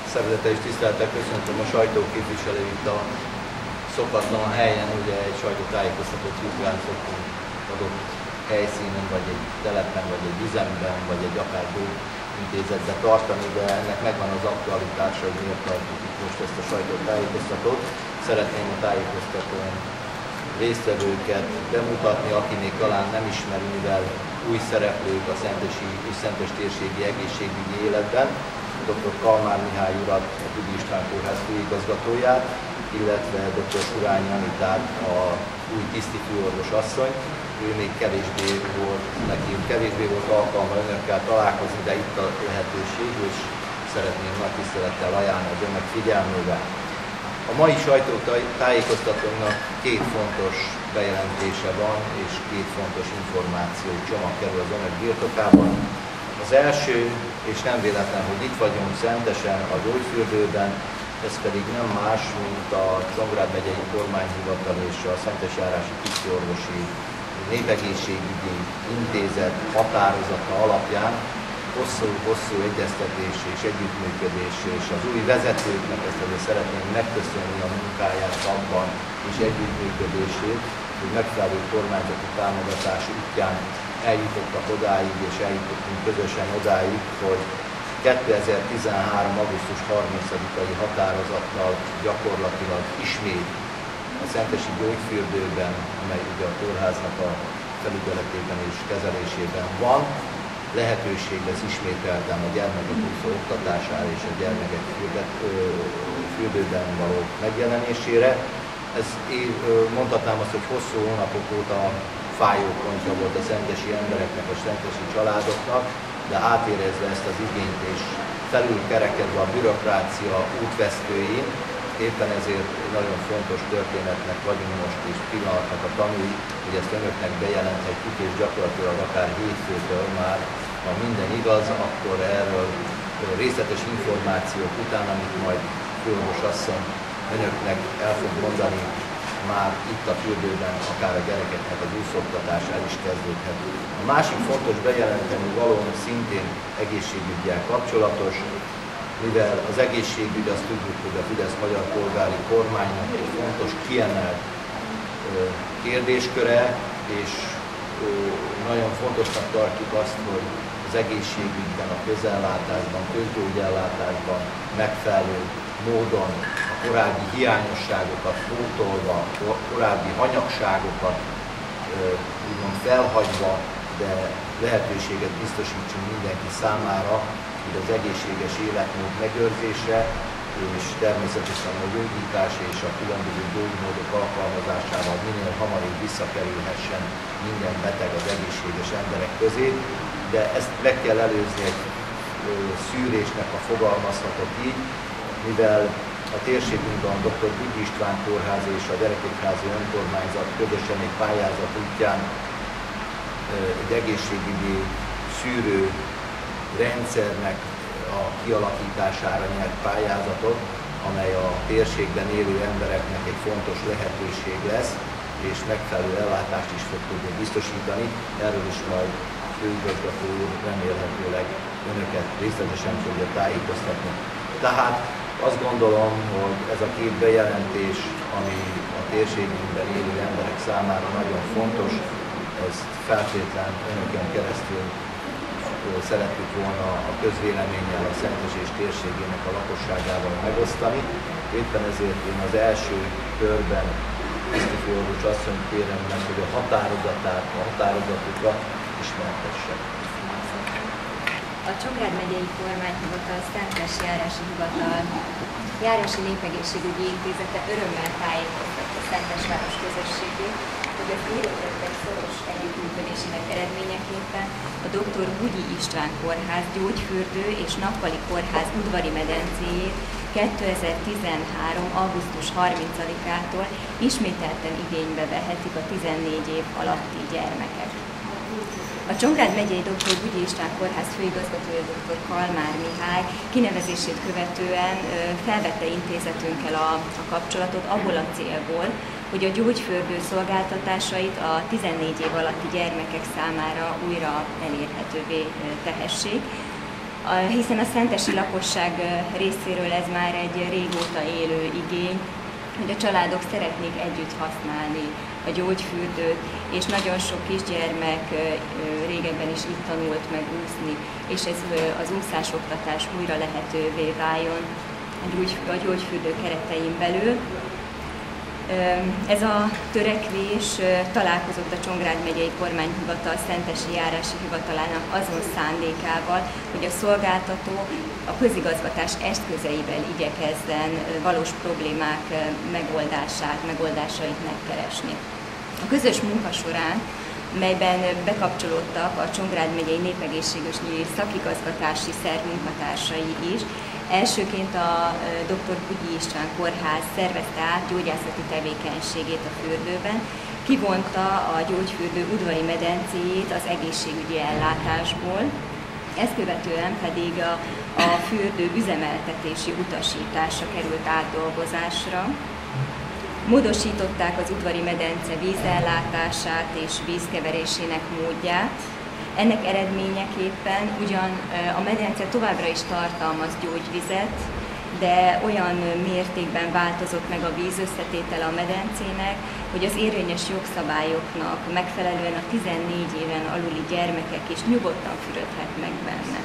Szeretettel és tisztelettel köszöntöm a sajtóképviselőit a szokatlan helyen, ugye egy sajtótájékoztatót szoktunk adott helyszínen, vagy egy telepen, vagy egy üzemben, vagy egy akár intézetben tartani, de ennek megvan az aktualitása, hogy miért tartjuk itt most ezt a sajtótájékoztatót. Szeretném a tájékoztatón résztvevőket bemutatni, aki még talán nem ismeri, mivel új szereplők a Szentes térségi egészségügyi életben, dr. Kalmár Mihály urat, a Güdi István Kórház főigazgatóját, illetve dr. Surányi Anitát, a új tisztifőorvos asszony. Ő még kevésbé volt alkalma önökkel találkozni, de itt a lehetőség, és szeretném nagy tisztelettel ajánlani az önök figyelmével. A mai sajtótájékoztatónak két fontos bejelentése van, és két fontos információ csomag kerül az önök birtokában. Az első, és nem véletlen, hogy itt vagyunk Szentesen, a Gyógyfürdőben, ez pedig nem más, mint a Csongrád megyei kormányhivatal és a Szentesjárási Tisztiorvosi Népegészségügyi Intézet határozata alapján hosszú egyeztetés és együttműködés, és az új vezetőknek ezt azért szeretném megköszönni a munkáját abban és együttműködését, hogy megfelelő kormányzati támogatás útján eljutottak odáig, és eljutottunk közösen odáig, hogy 2013. augusztus 30-ai határozattal gyakorlatilag ismét a Szentesi Gyógyfürdőben, amely ugye a kórháznak a felügyeletében és kezelésében van, lehetőség lesz ismételten a gyermekek úszó oktatására és a gyermekek fürdőben való megjelenésére. Ez mondhatnám azt, hogy hosszú hónapok óta fájópontja volt a szentesi embereknek, a szentesi családoknak, de átérezve ezt az igényt és felülkerekedve a bürokrácia útvesztőin, éppen ezért nagyon fontos történetnek vagyunk most és pillanatnak a tanúi, hogy ezt önöknek bejelenthetjük, és gyakorlatilag akár hétfőtől már, ha minden igaz, akkor erről részletes információk után, amit majd főorvos asszony önöknek el fog mondani, már itt a fürdőben akár a gyerekeknek az úszoktatás el is kezdődhet. A másik fontos bejelenteni való szintén egészségüggyel kapcsolatos, mivel az egészségügy, azt tudjuk, hogy a Fidesz magyar polgári kormánynak egy fontos kiemelt kérdésköre, és nagyon fontosnak tartjuk azt, hogy az egészségügyben, a közellátásban, közgyógyellátásban megfelelő módon a korábbi hiányosságokat pótolva, korábbi hanyagságokat úgymond felhagyva, de lehetőséget biztosítsunk mindenki számára, hogy az egészséges életmód megőrzése és természetesen a gyógyítás és a különböző gyógymódok alkalmazásával minél hamarabb visszakerülhessen minden beteg az egészséges emberek közé, de ezt meg kell előzni egy szűrésnek, ha fogalmazhatok így, mivel a térségünkben a dr. Güdi István Kórház és a Gyerekekházi Önkormányzat közösen egy pályázat útján egy egészségügyi szűrő rendszernek a kialakítására nyert pályázatot, amely a térségben élő embereknek egy fontos lehetőség lesz, és megfelelő ellátást is fog tudni biztosítani. Erről is majd főigazgató úr remélhetőleg önöket részletesen fogja tájékoztatni. Tehát azt gondolom, hogy ez a két bejelentés, ami a térségünkben élő emberek számára nagyon fontos, ezt feltétlenül önöken keresztül szerettük volna a közvéleménnyel, a Szentesés térségének a lakosságával megosztani. Éppen ezért én az első körben tisztifőorvos asszonyt kérem meg, hogy a határozatukat ismertesse. A Csongrád megyei kormányhivatal, Szentes járási hivatal, Járási Népegészségügyi Intézete örömmel tájékoztatta a Szentes város közösségét, hogy az érintettek szoros együttműködésének eredményeképpen a dr. Güdi István Kórház gyógyfürdő és nappali kórház udvari medencéjét 2013. augusztus 30-ától ismételten igénybe vehetik a 14 év alatti gyermekek. A Csongrád megyei dr. Güdi István Kórház főigazgatója dr. Kalmár Mihály kinevezését követően felvette intézetünkkel a kapcsolatot abból a célból, hogy a gyógyfürdő szolgáltatásait a 14 év alatti gyermekek számára újra elérhetővé tehessék. hiszen a szentesi lakosság részéről ez már egy régóta élő igény, hogy a családok szeretnék együtt használni a gyógyfürdőt, és nagyon sok kisgyermek régebben is itt tanult meg úszni, és ez az úszásoktatás újra lehetővé váljon a gyógyfürdő keretein belül. Ez a törekvés találkozott a Csongrád megyei kormányhivatal Szentesi járási hivatalának azon szándékával, hogy a szolgáltató a közigazgatás eszközeivel igyekezzen valós problémák megoldásait megkeresni. A közös munka során, melyben bekapcsolódtak a Csongrád megyei népegészségügyi szakigazgatási szerv munkatársai is, elsőként a Dr. Bugyi István Kórház szervezte át gyógyászati tevékenységét a fürdőben, kivonta a gyógyfürdő udvari medencéjét az egészségügyi ellátásból, ezt követően pedig a fürdő üzemeltetési utasítása került átdolgozásra. Módosították az udvari medence vízellátását és vízkeverésének módját. Ennek eredményeképpen ugyan a medence továbbra is tartalmaz gyógyvizet, de olyan mértékben változott meg a vízösszetétele a medencének, hogy az érvényes jogszabályoknak megfelelően a 14 éven aluli gyermekek is nyugodtan fürödhetnek benne.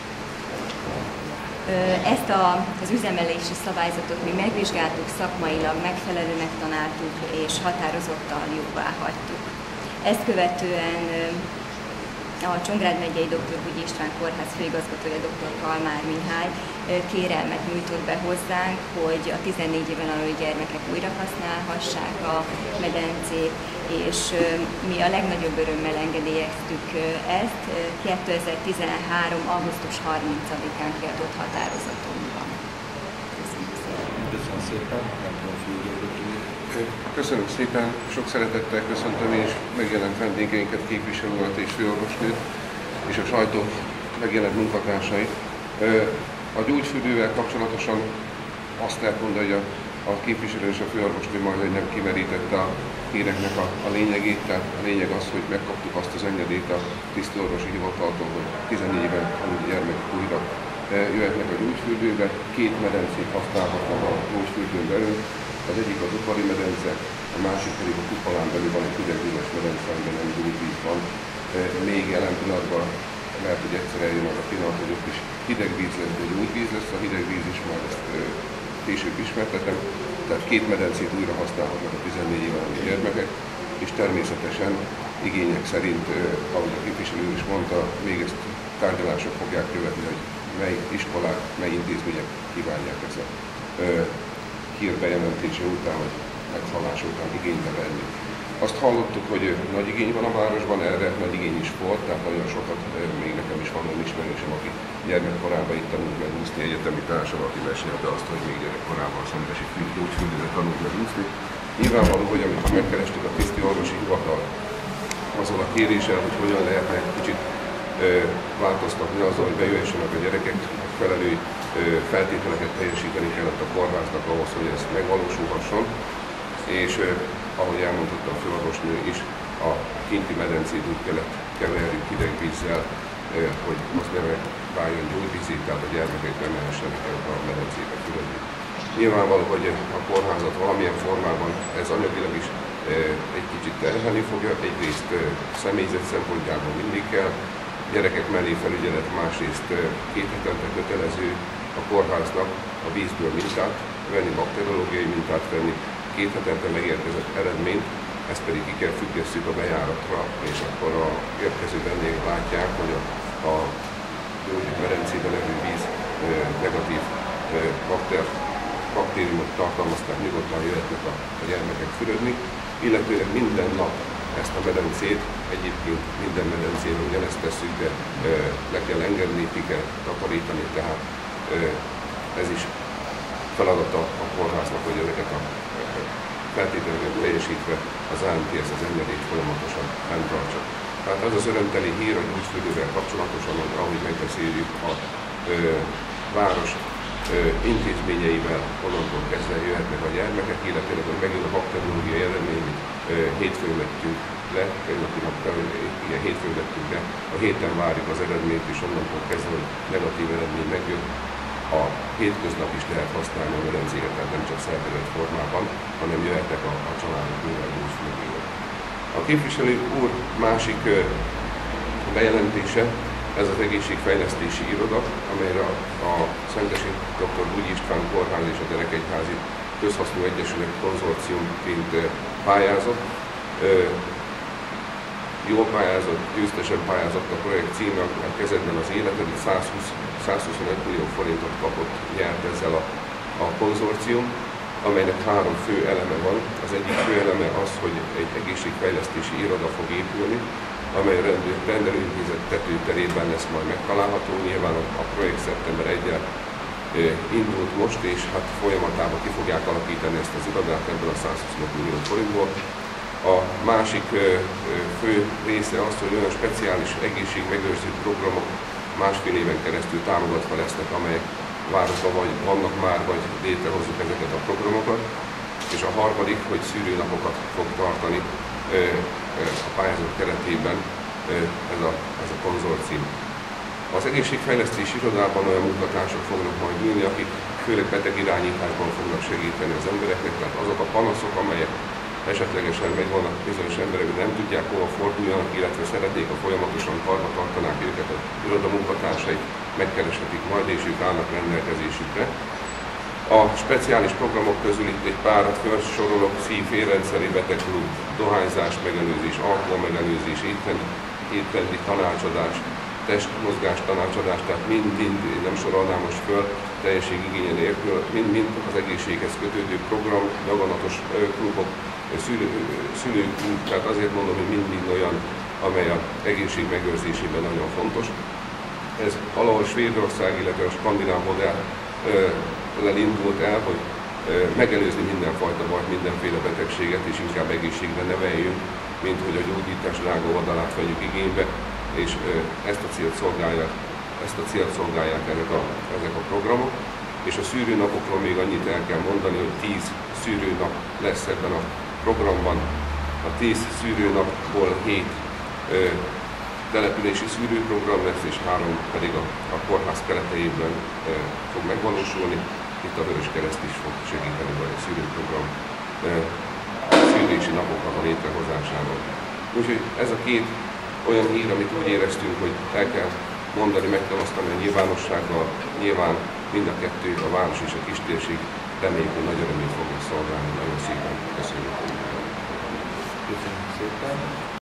Ezt az üzemelési szabályzatot mi megvizsgáltuk, szakmailag megfelelőnek találtuk és határozottan jóvá hagytuk. Ezt követően a Csongrád megyei Dr. Bugyi István Kórház főigazgatója Dr. Kalmár Mihály kérelmet nyújtott be hozzánk, hogy a 14 éven aluli gyermekek újra használhassák a medencét, és mi a legnagyobb örömmel engedélyeztük ezt 2013. augusztus 30-án kiadott határozatunkban. Köszönöm szépen. Köszönöm szépen, sok szeretettel köszöntöm és megjelent vendégeinket, képviselő urat és főorvosnőt, és a sajtó megjelent munkatársait. A gyógyfürdővel kapcsolatosan azt lehet mondani, hogy a képviselő és a főorvosnő majd nem kimerítette a híreknek a lényegét, tehát a lényeg az, hogy megkaptuk azt az engedélyt a tisztorvosi hivataltól, hogy 14 éven aluli gyermekek újra jöhetnek a gyógyfürdőbe, 2 medencét használhatnak a gyógyfürdőn belül. Az egyik az udvari medence, a másik pedig a kupolán belül van egy hidegvízes medence, amiben nem gyógyvíz van. Még jelen pillanatban lehet, hogy egyszer eljön az a pillanat, hogy ott is hidegvíz lesz, de gyógyvíz lesz, a hidegvíz is majd ezt később ismertetem. Tehát 2 medencét újra használhatnak a 14 éven aluli gyermekek, és természetesen igények szerint, ahogy a képviselő is mondta, még ezt tárgyalások fogják követni, hogy mely iskolák, mely intézmények kívánják ezt a hír bejelentése után, vagy meghallása után igénybe venni. Azt hallottuk, hogy nagy igény van a városban, erre nagy igény is volt, tehát nagyon sokat, még nekem is van olyan ismerősöm, aki gyermekkorában itt tanult meg úszni, egyetemi társam, aki mesélte azt, hogy még gyerekkorában a szentesi gyógyfürdőben tanult meg úszni. Nyilvánvaló, hogy amikor megkerestük a tiszti orvosi hivatal azon a kéréssel, hogy hogyan lehetne kicsit változtatni azzal, hogy bejöhessenek a gyerekek, megfelelő feltételeket teljesíteni kellett a kórháznak ahhoz, hogy ez megvalósulhasson, és ahogy elmondta a főorvosnő is, a kinti medencét úgy kellett keverjük hideg vízzel, hogy azt ne váljon gyógyvízé, tehát a gyermekek nem mehessenek el a medencébe fürödni. Nyilvánvaló, hogy a kórházat valamilyen formában ez anyagilag is egy kicsit terhelni fogja, egyrészt személyzet szempontjából mindig kell, gyerekek mellé felügyelet, másrészt 2 hetente kötelező a kórháznak a vízből mintát venni, bakteriológiai mintát venni, 2 hetente megérkezett eredményt, ezt pedig ki kell függesszük a bejáratra, és akkor a érkező vendégek látják, hogy a medencében levő víz negatív baktériumot tartalmaz, tehát nyugodtan jöhetnek a gyermekek fürödni, illetőleg minden nap ezt a medencét, egyébként minden medencéről ugyanezt tesszük, de le kell engedni, ki kell takarítani, tehát ez is feladata a kórháznak, hogy ezeket a feltételeket teljesítve az AMTS az engedélyt folyamatosan fenntartsa. Tehát az az örömteli hír a gyógyfürdővel kapcsolatosan, hogy ahogy megbeszéljük a város intézményeivel, onnantól kezdve jöhetnek a gyermekek, illetve hogy megint a bakteriológiai eredmény, hétfőn vettünk le, igen, hétfőn vettük be, a héten várjuk az eredményt, és onnantól kezdve, hogy negatív eredmény megjött, a hétköznap is lehet használni a medencéket, tehát nem csak szervezett formában, hanem jöhetnek a családok újra gyógyfürdőbe. A képviselő úr másik bejelentése, ez az egészségfejlesztési iroda, amelyre a Szentesi Dr. Bugyi István Kórház és a Gyerekegyházi Közhasznú Egyesület konzorciumként pályázott. Jól pályázott, győztesen pályázott a projekt címe, a kezedben az életed, 125 millió forintot kapott, nyert ezzel a konzorcium, amelynek 3 fő eleme van. Az egyik fő eleme az, hogy egy egészségfejlesztési iroda fog épülni, amely rendelőintézet tetőterében lesz majd megtalálható. Nyilván a projekt szeptember 1-el indult most, és hát folyamatában ki fogják alakítani ezt az irodát ebből a 125 millió forintból. A másik fő része az, hogy olyan speciális egészségmegőrző programok másfél éven keresztül támogatva lesznek, amelyek városban vagy vannak már, vagy létrehozzuk ezeket a programokat. És a harmadik, hogy szűrőnapokat fog tartani a pályázat keretében ez a konzorcium. Az egészségfejlesztési irodában olyan munkatársak fognak majd ülni, akik főleg betegirányításban fognak segíteni az embereknek, tehát azok a panaszok, amelyek esetlegesen megvannak bizonyos emberek, hogy nem tudják hova forduljanak, illetve szeretnék, ha folyamatosan karba tartanák őket az iroda munkatársai, megkereshetik majd, és ők állnak rendelkezésükre. A speciális programok közül itt egy párat felsorolok: szív-érrendszeri betegklub, dohányzás megelőzés, alkohol megelőzés, étrendi tanácsadás, testmozgás tanácsadás, tehát mind nem sorolnám most föl teljességigénye nélkül, mind az egészséghez kötődő program, daganatos klubok, szülőklub, tehát azért mondom, hogy mind olyan, amely az egészség megőrzésében nagyon fontos. Ez valahol Svédország, illetve a skandináv modell indult el, hogy megelőzni mindenfajta bajt, mindenféle betegséget, és inkább egészségre neveljünk, mint hogy a gyógyítás drága oldalát vegyük igénybe, és ezt a célt szolgálják ezek a programok. És a szűrőnapokról még annyit el kell mondani, hogy 10 szűrőnap lesz ebben a programban. A 10 szűrőnapból 7 települési szűrőprogram lesz, és 3 pedig a kórház kereteiben fog megvalósulni. Itt a Vöröskereszt is fog segíteni a szűrőprogram szűrési napoknak a létrehozásában. Úgyhogy ez a 2 olyan hír, amit úgy éreztünk, hogy el kell mondani, meg kell osztani a nyilvánossággal. Nyilván mind a 2, a város és a kistérség, reméljük, hogy nagy örömét fogja szolgálni. Nagyon szépen köszönjük. Köszönjük szépen.